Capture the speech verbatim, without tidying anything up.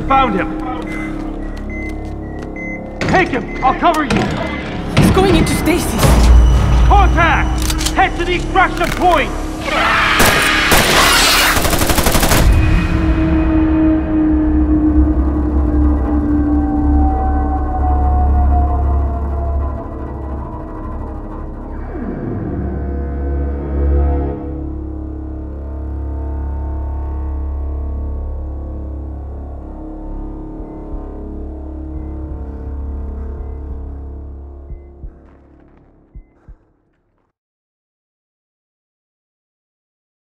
found him. Take him! I'll cover you! He's going into stasis! Contact! Head to the extraction point!